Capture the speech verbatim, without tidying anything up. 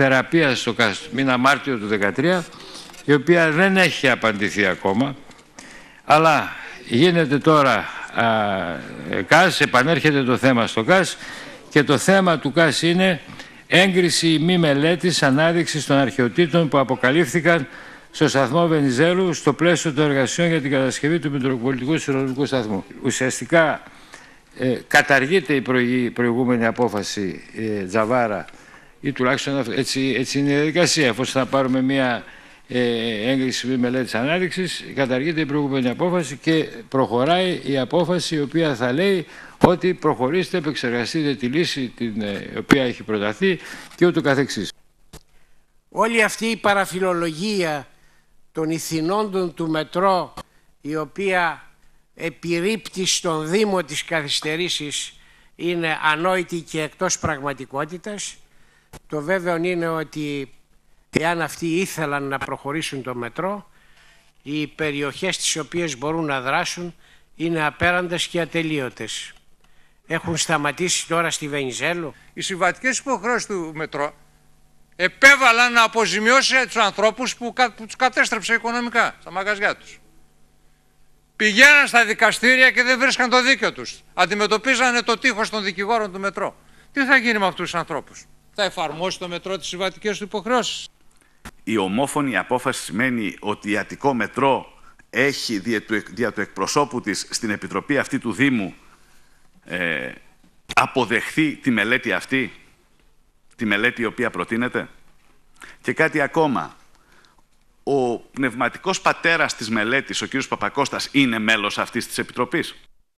θεραπείας στο ΚΑΣ μήνα Μάρτιο του δύο χιλιάδες δεκατρία, η οποία δεν έχει απαντηθεί ακόμα, αλλά γίνεται τώρα α, ΚΑΣ, επανέρχεται το θέμα στο ΚΑΣ και το θέμα του ΚΑΣ είναι έγκριση μη μελέτης ανάδειξης των αρχαιοτήτων που αποκαλύφθηκαν στο σταθμό Βενιζέλου στο πλαίσιο των εργασιών για την κατασκευή του Μητροπολιτικού Σειρολογικού Σταθμού. Ουσιαστικά ε, καταργείται η προηγούμενη απόφαση ε, Τζαβάρα, ή τουλάχιστον έτσι, έτσι είναι η διαδικασία. Εφόσον θα πάρουμε μια ε, έγκριση μη μελέτης ανάδειξης, καταργείται η προηγούμενη απόφαση και προχωράει η απόφαση η οποία θα λέει ότι προχωρήστε, επεξεργαστείτε τη λύση την ε, οποία έχει προταθεί και ούτω καθεξής. Όλη αυτή η παραφιλολογία των ηθινόντων του μετρό, η οποία επιρρύπτει στον Δήμο της καθυστερήσεις, είναι ανόητη και εκτός πραγματικότητας. Το βέβαιο είναι ότι εάν αυτοί ήθελαν να προχωρήσουν το μετρό, οι περιοχές τις οποίες μπορούν να δράσουν είναι απέραντες και ατελείωτες. Έχουν σταματήσει τώρα στη Βενιζέλου. Οι συμβατικές υποχρεώσεις του μετρό επέβαλαν να αποζημιώσει τους ανθρώπους που, που τους κατέστρεψε οικονομικά στα μαγαζιά τους. Πηγαίναν στα δικαστήρια και δεν βρίσκαν το δίκαιο τους. Αντιμετωπίζανε το τείχος των δικηγόρων του μετρό. Τι θα γίνει με αυτούς τους ανθρώπους? Θα εφαρμόσει το μετρό τις συμβατικές του υποχρεώσεις? Η ομόφωνη απόφαση σημαίνει ότι η Αττικό Μετρό έχει δια του, δια του εκπροσώπου της στην Επιτροπή αυτή του Δήμου ε, αποδεχθεί τη μελέτη αυτή, τη μελέτη η οποία προτείνεται. Και κάτι ακόμα. Ο πνευματικός πατέρας της μελέτης, ο κ. Παπακώστας, είναι μέλος αυτής της Επιτροπής.